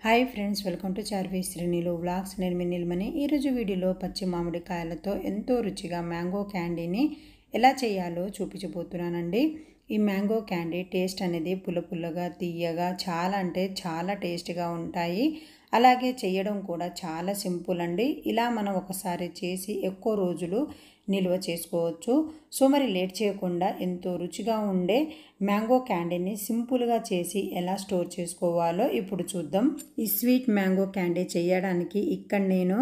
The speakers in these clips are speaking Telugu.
Hi friends, welcome to Charvi శ్రీనిలు వ్లాగ్స్. నేను మీ నిల్మని. ఈరోజు వీడియోలో పచ్చి మామిడికాయలతో ఎంతో రుచిగా మ్యాంగో క్యాండీని ఎలా చేయాలో చూపించబోతున్నానండి. ఈ మ్యాంగో క్యాండీ టేస్ట్ అనేది పుల్లగా తీయగా చాలా అంటే చాలా టేస్ట్గా ఉంటాయి. అలాగే చేయడం కూడా చాలా సింపుల్ అండి. ఇలా మనం ఒకసారి చేసి ఎక్కువ రోజులు నిల్వ చేసుకోవచ్చు. సో మరి లేట్ చేయకుండా ఎంతో రుచిగా ఉండే మ్యాంగో క్యాండీని సింపుల్గా చేసి ఎలా స్టోర్ చేసుకోవాలో ఇప్పుడు చూద్దాం. ఈ స్వీట్ మ్యాంగో క్యాండీ చేయడానికి ఇక్కడ నేను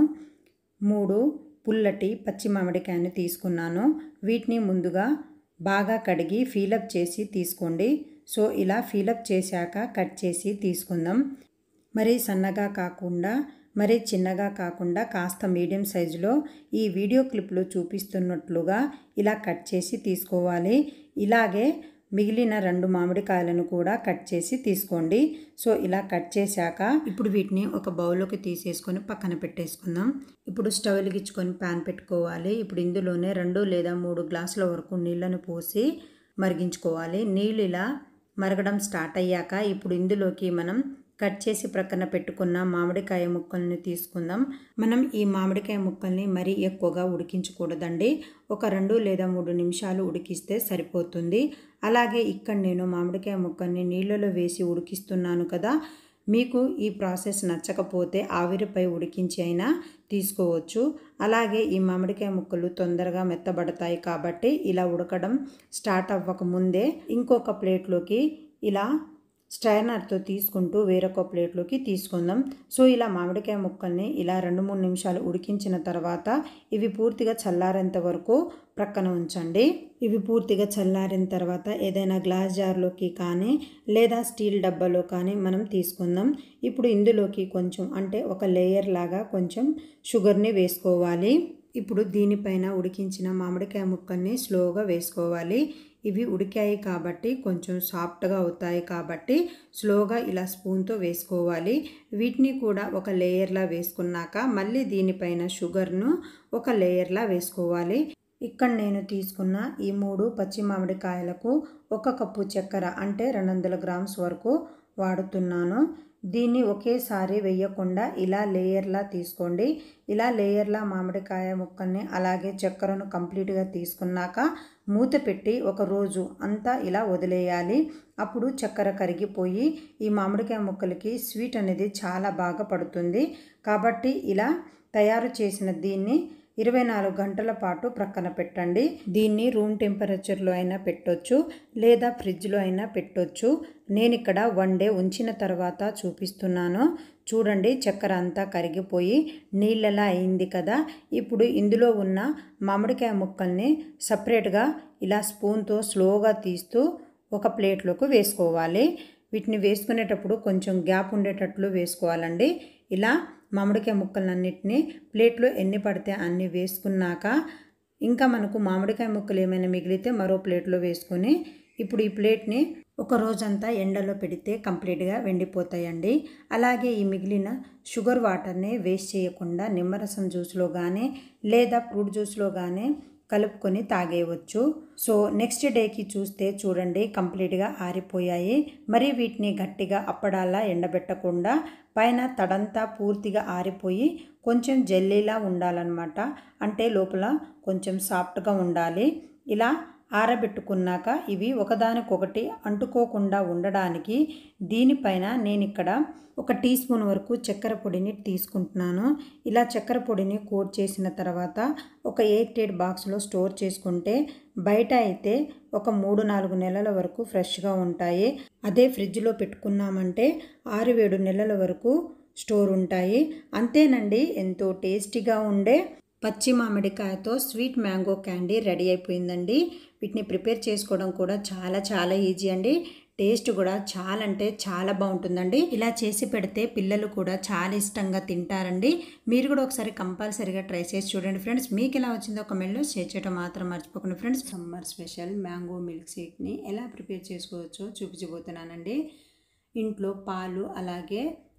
3 పుల్లటి పచ్చి మామిడికాయను తీసుకున్నాను. వీటిని ముందుగా బాగా కడిగి ఫీలప్ చేసి తీసుకోండి. సో ఇలా ఫీలప్ చేశాక కట్ చేసి తీసుకుందాం. మరీ సన్నగా కాకుండా మరీ చిన్నగా కాకుండా కాస్త మీడియం సైజులో ఈ వీడియో క్లిప్లో చూపిస్తున్నట్లుగా ఇలా కట్ చేసి తీసుకోవాలి. ఇలాగే మిగిలిన 2 మామిడికాయలను కూడా కట్ చేసి తీసుకోండి. సో ఇలా కట్ చేశాక ఇప్పుడు వీటిని ఒక బౌల్లోకి తీసేసుకొని పక్కన పెట్టేసుకుందాం. ఇప్పుడు స్టవ్ వెలిగించుకొని ప్యాన్ పెట్టుకోవాలి. ఇప్పుడు ఇందులోనే 2 లేదా 3 గ్లాసుల వరకు నీళ్ళను పోసి మరిగించుకోవాలి. నీళ్ళు ఇలా మరగడం స్టార్ట్ అయ్యాక ఇప్పుడు ఇందులోకి మనం కట్ చేసి ప్రక్కన పెట్టుకున్న మామిడికాయ ముక్కల్ని తీసుకుందాం. మనం ఈ మామిడికాయ ముక్కల్ని మరీ ఎక్కువగా ఉడికించకూడదండి. ఒక 2 లేదా 3 నిమిషాలు ఉడికిస్తే సరిపోతుంది. అలాగే ఇక్కడ నేను మామిడికాయ ముక్కల్ని నీళ్ళలో వేసి ఉడికిస్తున్నాను కదా. మీకు ఈ ప్రాసెస్ నచ్చకపోతే ఆవిరిపై ఉడికించి అయినా తీసుకోవచ్చు. అలాగే ఈ మామిడికాయ ముక్కలు తొందరగా మెత్తబడతాయి కాబట్టి ఇలా ఉడకడం స్టార్ట్ అవ్వక ముందే ఇంకొక ప్లేట్లోకి ఇలా స్ట్రైనర్తో తీసుకుంటూ వేరొక ప్లేట్లోకి తీసుకుందాం. సో ఇలా మామిడికాయ ముక్కల్ని ఇలా 2-3 నిమిషాలు ఉడికించిన తర్వాత ఇవి పూర్తిగా చల్లారేంత వరకు ప్రక్కన ఉంచండి. ఇవి పూర్తిగా చల్లారిన తర్వాత ఏదైనా గ్లాస్ జార్లోకి కానీ లేదా స్టీల్ డబ్బాలో కానీ మనం తీసుకుందాం. ఇప్పుడు ఇందులోకి కొంచెం అంటే ఒక లేయర్ లాగా కొంచెం షుగర్ని వేసుకోవాలి. ఇప్పుడు దీనిపైన ఉడికించిన మామిడికాయ ముక్కల్ని స్లోగా వేసుకోవాలి. ఇవి ఉడికాయి కాబట్టి కొంచెం సాఫ్ట్గా అవుతాయి కాబట్టి స్లోగా ఇలా స్పూన్తో వేసుకోవాలి. వీటిని కూడా ఒక లేయర్లా వేసుకున్నాక మళ్ళీ దీనిపైన షుగర్ను ఒక లేయర్లా వేసుకోవాలి. ఇక్కడ నేను తీసుకున్న ఈ 3 పచ్చి మామిడికాయలకు 1 కప్పు చక్కెర అంటే 200 గ్రామ్స్ వరకు వాడుతున్నాను. దీన్ని ఒకేసారి వేయకుండా ఇలా లేయర్లా తీసుకోండి. ఇలా లేయర్లా మామిడికాయ ముక్కల్ని అలాగే చక్కెరను కంప్లీట్గా తీసుకున్నాక మూత పెట్టి ఒక రోజు అంతా ఇలా వదిలేయాలి. అప్పుడు చక్కెర కరిగిపోయి ఈ మామిడికాయ ముక్కలకి స్వీట్ అనేది చాలా బాగా పడుతుంది. కాబట్టి ఇలా తయారు చేసిన దీన్ని 24 గంటల పాటు ప్రక్కన పెట్టండి. దీన్ని రూమ్ టెంపరేచర్లో అయినా పెట్టొచ్చు లేదా ఫ్రిడ్జ్లో అయినా పెట్టొచ్చు. నేను ఇక్కడ 1 డే ఉంచిన తర్వాత చూపిస్తున్నాను. చూడండి, చక్కెర అంతా కరిగిపోయి నీళ్ళలా అయింది కదా. ఇప్పుడు ఇందులో ఉన్న మామిడికాయ ముక్కల్ని సపరేట్గా ఇలా స్పూన్తో స్లోగా తీస్తూ ఒక ప్లేట్లోకి వేసుకోవాలి. వీటిని వేసుకునేటప్పుడు కొంచెం గ్యాప్ ఉండేటట్లు వేసుకోవాలండి. ఇలా మామిడికాయ ముక్కలన్నిటినీ ప్లేట్లో ఎన్ని పడితే అన్ని వేసుకున్నాక ఇంకా మనకు మామిడికాయ ముక్కలు ఏమైనా మిగిలితే మరో ప్లేట్లో వేసుకొని ఇప్పుడు ఈ ప్లేట్ని ఒక రోజంతా ఎండలో పెడితే కంప్లీట్గా వెండిపోతాయండి. అలాగే ఈ మిగిలిన షుగర్ వాటర్ని వేస్ట్ చేయకుండా నిమ్మరసం జ్యూస్లో కానీ లేదా ఫ్రూట్ జ్యూస్లో కానీ కలుపుకొని తాగేయవచ్చు. సో నెక్స్ట్ డేకి చూస్తే చూడండి కంప్లీట్గా ఆరిపోయాయి. మరి వీటిని గట్టిగా అప్పడాలా ఎండబెట్టకుండా పైన తడంతా పూర్తిగా ఆరిపోయి కొంచెం జెల్లీలా ఉండాలన్నమాట. అంటే లోపల కొంచెం సాఫ్ట్గా ఉండాలి. ఇలా ఆరబెట్టుకున్నాక ఇవి ఒకదానికొకటి అంటుకోకుండా ఉండడానికి దీనిపైన నేను ఇక్కడ 1 టీ స్పూన్ వరకు చక్కెర పొడిని తీసుకుంటున్నాను. ఇలా చక్కెర పొడిని కోట్ చేసిన తర్వాత ఒక ఎయిర్ టైట్ బాక్స్లో స్టోర్ చేసుకుంటే బయట అయితే ఒక 3-4 నెలల వరకు ఫ్రెష్గా ఉంటాయి. అదే ఫ్రిడ్జ్లో పెట్టుకున్నామంటే 6-7 నెలల వరకు స్టోర్ ఉంటాయి. అంతేనండి, ఎంతో టేస్టీగా ఉండే పచ్చి మామిడికాయతో స్వీట్ మ్యాంగో క్యాండీ రెడీ అయిపోయిందండి. వీటిని ప్రిపేర్ చేసుకోవడం కూడా చాలా ఈజీ అండి. టేస్ట్ కూడా చాలా అంటే చాలా బాగుంటుందండి. ఇలా చేసి పెడితే పిల్లలు కూడా చాలా ఇష్టంగా తింటారండి. మీరు కూడా ఒకసారి కంపల్సరీగా ట్రై చేసి చూడండి ఫ్రెండ్స్. మీకు ఎలా వచ్చిందో కమెంట్లో షేర్ చేయడం మాత్రం మర్చిపోకండి friends. Summer special mango milk షేక్ని ఎలా ప్రిపేర్ చేసుకోవచ్చో చూపించబోతున్నానండి. ఇంట్లో పాలు అలాగే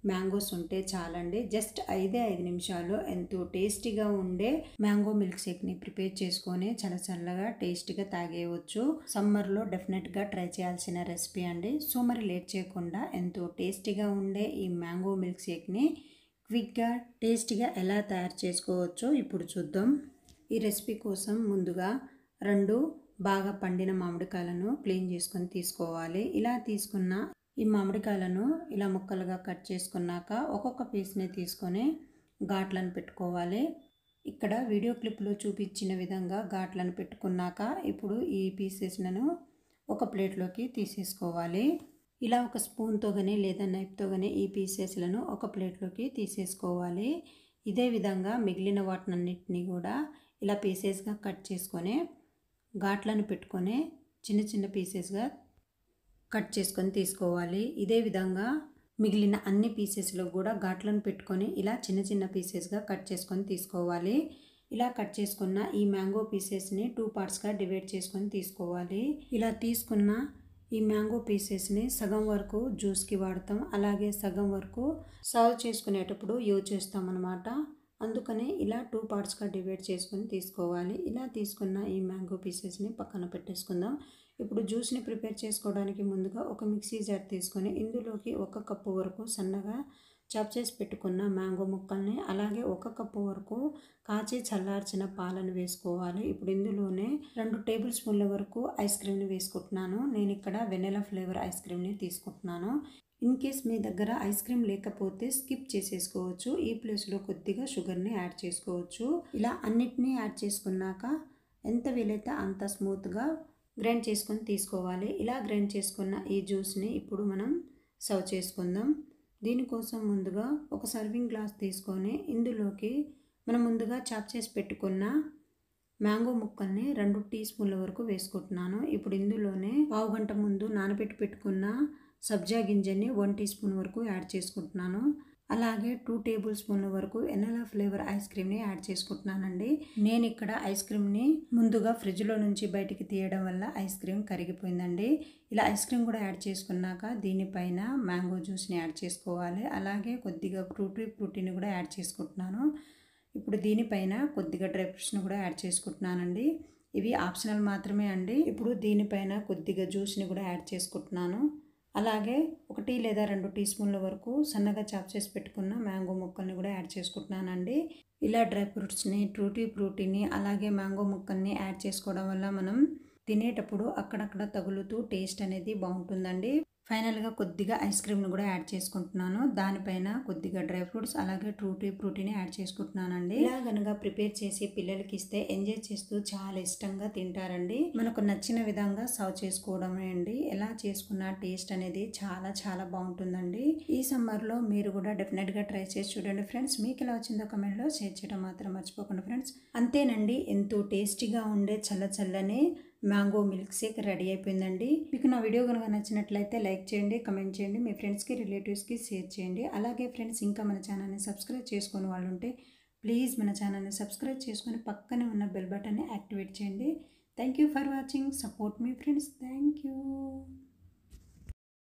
మ్యాంగోస్ ఉంటే చాలండి. జస్ట్ 5 నిమిషాలు ఎంతో టేస్టీగా ఉండే మ్యాంగో మిల్క్ షేక్ని ప్రిపేర్ చేసుకొని చాలా చల్లగా టేస్టీగా తాగేయవచ్చు. సమ్మర్లో డెఫినెట్గా ట్రై చేయాల్సిన రెసిపీ అండి. సో మరి లేట్ చేయకుండా ఎంతో టేస్టీగా ఉండే ఈ మ్యాంగో మిల్క్ షేక్ని క్విక్గా టేస్టీగా ఎలా తయారు చేసుకోవచ్చో ఇప్పుడు చూద్దాం. ఈ రెసిపీ కోసం ముందుగా 2 బాగా పండిన మామిడికాయలను క్లీన్ చేసుకొని తీసుకోవాలి. ఇలా తీసుకున్న ఈ మామిడికాయలను ఇలా ముక్కలుగా కట్ చేసుకున్నాక ఒక్కొక్క పీస్ని తీసుకొని ఘాట్లను పెట్టుకోవాలి. ఇక్కడ వీడియో క్లిప్లో చూపించిన విధంగా ఘాట్లను పెట్టుకున్నాక ఇప్పుడు ఈ పీసెస్లను ఒక ప్లేట్లోకి తీసేసుకోవాలి. ఇలా ఒక స్పూన్తో కానీ లేదా నైఫ్తో కానీ ఈ పీసెస్లను ఒక ప్లేట్లోకి తీసేసుకోవాలి. ఇదే విధంగా మిగిలిన వాటినన్నిటినీ కూడా ఇలా పీసెస్గా కట్ చేసుకొని ఘాట్లను పెట్టుకొని చిన్న చిన్న పీసెస్గా కట్ చేసుకొని తీసుకోవాలి. ఇదే విధంగా మిగిలిన అన్ని పీసెస్లో కూడా ఘాట్లను పెట్టుకొని ఇలా చిన్న చిన్న పీసెస్గా కట్ చేసుకొని తీసుకోవాలి. ఇలా కట్ చేసుకున్న ఈ మ్యాంగో పీసెస్ని 2 పార్ట్స్గా డివైడ్ చేసుకొని తీసుకోవాలి. ఇలా తీసుకున్న ఈ మ్యాంగో పీసెస్ని సగం వరకు జ్యూస్కి వాడతాం, అలాగే సగం వరకు సర్వ్ చేసుకునేటప్పుడు యూజ్ చేస్తాం అన్నమాట. అందుకనే ఇలా 2 పార్ట్స్గా డివైడ్ చేసుకొని తీసుకోవాలి. ఇలా తీసుకున్న ఈ మ్యాంగో పీసెస్ని పక్కన పెట్టేసుకుందాం. ఇప్పుడు జ్యూస్ని ప్రిపేర్ చేసుకోవడానికి ముందుగా ఒక మిక్సీ జార్ తీసుకొని ఇందులోకి 1 కప్పు వరకు సన్నగా చాప్ చేసి పెట్టుకున్న మ్యాంగో ముక్కల్ని, అలాగే 1 కప్పు వరకు కాచి చల్లార్చిన పాలను వేసుకోవాలి. ఇప్పుడు ఇందులోనే 2 టేబుల్ స్పూన్ల వరకు ఐస్ క్రీమ్ని వేసుకుంటున్నాను. నేను ఇక్కడ వెనిలా ఫ్లేవర్ ఐస్ క్రీమ్ని తీసుకుంటున్నాను. ఇన్ కేస్ మీ దగ్గర ఐస్ క్రీమ్ లేకపోతే స్కిప్ చేసేసుకోవచ్చు. ఈ ప్లేస్లో కొద్దిగా షుగర్ని యాడ్ చేసుకోవచ్చు. ఇలా అన్నిటినీ యాడ్ చేసుకున్నాక ఎంత వీలైతే అంత స్మూత్గా గ్రైండ్ చేసుకొని తీసుకోవాలి. ఇలా గ్రైండ్ చేసుకున్న ఈ జ్యూస్ని ఇప్పుడు మనం సర్వ్ చేసుకుందాం. దీనికోసం ముందుగా ఒక సర్వింగ్ గ్లాస్ తీసుకొని ఇందులోకి మనం ముందుగా చాప్ చేసి పెట్టుకున్న మ్యాంగో ముక్కల్ని 2 టీ స్పూన్ల వరకు వేసుకుంటున్నాను. ఇప్పుడు ఇందులోనే పావు గంట ముందు నానబెట్టి పెట్టుకున్న సబ్జా గింజని 1 టీ స్పూన్ వరకు యాడ్ చేసుకుంటున్నాను. అలాగే 2 టేబుల్ స్పూన్ల వరకు వెనిలా ఫ్లేవర్ ఐస్ క్రీమ్ని యాడ్ చేసుకుంటున్నానండి. నేను ఇక్కడ ఐస్ క్రీమ్ని ముందుగా ఫ్రిడ్జ్లో నుంచి బయటికి తీయడం వల్ల ఐస్ క్రీమ్ కరిగిపోయిందండి. ఇలా ఐస్ క్రీమ్ కూడా యాడ్ చేసుకున్నాక దీనిపైన మ్యాంగో జ్యూస్ని యాడ్ చేసుకోవాలి. అలాగే కొద్దిగా ఫ్రూటీని కూడా యాడ్ చేసుకుంటున్నాను. ఇప్పుడు దీనిపైన కొద్దిగా డ్రై ఫ్రూట్స్ని కూడా యాడ్ చేసుకుంటున్నానండి. ఇవి ఆప్షనల్ మాత్రమే అండి. ఇప్పుడు దీనిపైన కొద్దిగా జ్యూస్ని కూడా యాడ్ చేసుకుంటున్నాను. అలాగే 1 లేదా 2 టీ స్పూన్ల వరకు సన్నగా చాప్ చేసి పెట్టుకున్న మ్యాంగో ముక్కల్ని కూడా యాడ్ చేసుకుంటున్నానండి. ఇలా డ్రై ఫ్రూట్స్ని, ఫ్రూటీని అలాగే మ్యాంగో ముక్కల్ని యాడ్ చేసుకోవడం వల్ల మనం తినేటప్పుడు అక్కడక్కడ తగులుతూ టేస్ట్ అనేది బాగుంటుందండి. ఫైనల్గా కొద్దిగా ఐస్ క్రీమ్ని కూడా యాడ్ చేసుకుంటున్నాను. దానిపైన కొద్దిగా డ్రై ఫ్రూట్స్ అలాగే ఫ్రూటీని యాడ్ చేసుకుంటున్నానండి. ఇలా కనుక ప్రిపేర్ చేసి పిల్లలకి ఇస్తే ఎంజాయ్ చేస్తూ చాలా ఇష్టంగా తింటారండి. మనకు నచ్చిన విధంగా సర్వ్ చేసుకోవడమే అండి. ఎలా చేసుకున్న టేస్ట్ అనేది చాలా చాలా బాగుంటుందండి. ఈ సమ్మర్లో మీరు కూడా డెఫినెట్గా ట్రై చేసి చూడండి ఫ్రెండ్స్. మీకు ఎలా వచ్చిందో కమెంట్లో షేర్ చేయడం మాత్రం మర్చిపోకండి ఫ్రెండ్స్. అంతేనండి, ఎంతో టేస్టీగా ఉండే చల్లని మ్యాంగో మిల్క్ షేక్ రెడీ అయిపోయిందండి. మీకు నా వీడియో కనుక నచ్చినట్లయితే లైక్ చేయండి, కమెంట్ చేయండి, మీ ఫ్రెండ్స్కి రిలేటివ్స్కి షేర్ చేయండి. అలాగే ఫ్రెండ్స్, ఇంకా మన ఛానల్ని సబ్స్క్రైబ్ చేసుకొని వాళ్ళు ఉంటే ప్లీజ్ మన ఛానల్ని సబ్స్క్రైబ్ చేసుకొని పక్కనే ఉన్న బెల్ బటన్ని యాక్టివేట్ చేయండి. Thank you for watching. Support మీ ఫ్రెండ్స్. Thank you.